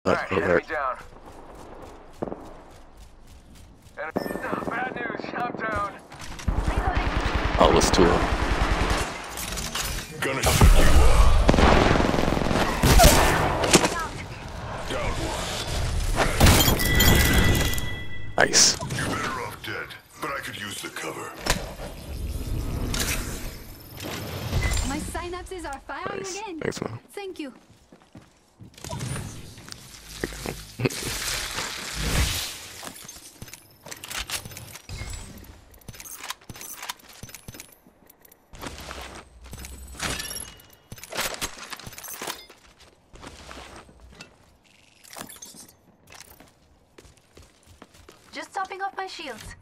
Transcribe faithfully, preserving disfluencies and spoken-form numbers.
Alright, alert. enemy down. And, uh, bad news, I'm down. Oh, it's two of them. Gonna shut you up. Down one. Nice. You're better off dead, but I could use the cover. My synapses are firing Nice. again. Thanks, man. Thank you. Just topping off my shields.